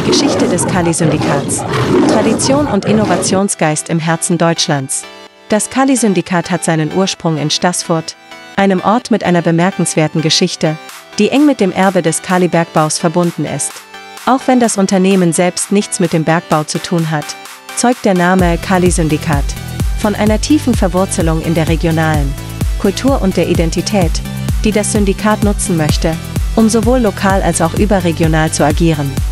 Geschichte des Kali-Syndikats. Tradition und Innovationsgeist im Herzen Deutschlands. Das Kali-Syndikat hat seinen Ursprung in Staßfurt, einem Ort mit einer bemerkenswerten Geschichte, die eng mit dem Erbe des Kalibergbaus verbunden ist. Auch wenn das Unternehmen selbst nichts mit dem Bergbau zu tun hat, zeugt der Name Kali-Syndikat von einer tiefen Verwurzelung in der regionalen Kultur und der Identität, die das Syndikat nutzen möchte, um sowohl lokal als auch überregional zu agieren.